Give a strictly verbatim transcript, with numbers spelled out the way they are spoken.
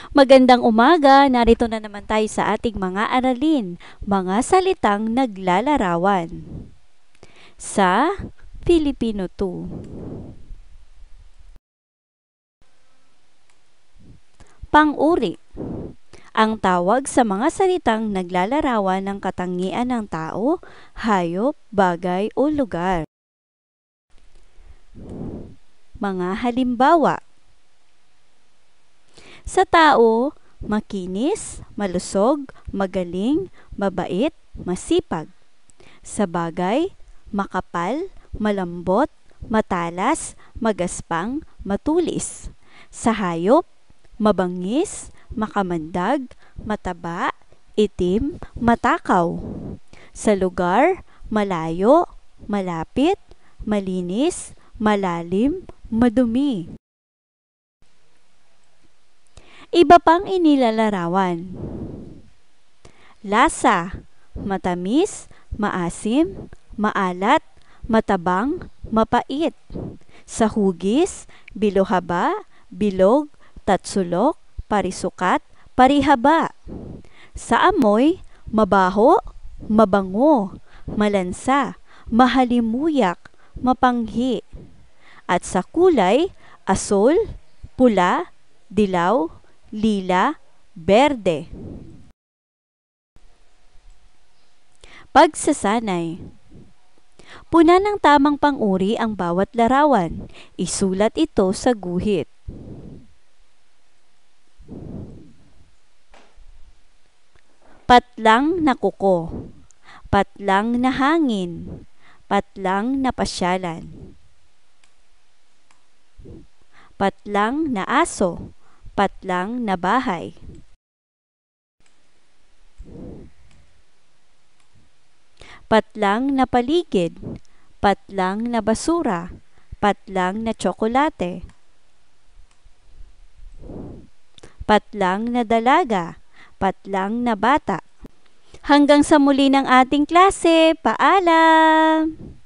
Magandang umaga, narito na naman tayo sa ating mga aralin, mga salitang naglalarawan. Sa Filipino two. Pang-uri. Ang tawag sa mga salitang naglalarawan ng katangian ng tao, hayop, bagay o lugar. Mga halimbawa. Sa tao, makinis, malusog, magaling, mabait, masipag. Sa bagay, makapal, malambot, matalas, magaspang, matulis. Sa hayop, mabangis, makamandag, mataba, itim, matakaw. Sa lugar, malayo, malapit, malinis, malalim, madumi. Iba pang inilalarawan. Lasa, matamis, maasim, maalat, matabang, mapait. Sa hugis, bilohaba, bilog, tatsulok, parisukat, parihaba. Sa amoy, mabaho, mabango, malansa, mahalimuyak, mapanghi. At sa kulay, asul, pula, dilaw, lila, berde. Pagsasanay. Puna ng tamang pang-uri ang bawat larawan. Isulat ito sa guhit. Patlang na kuko. Patlang na hangin. Patlang na pasyalan. Patlang na aso. Patlang na bahay. Patlang na paligid. Patlang na basura. Patlang na tsokolate. Patlang na dalaga. Patlang na bata. Hanggang sa muli ng ating klase. Paalam!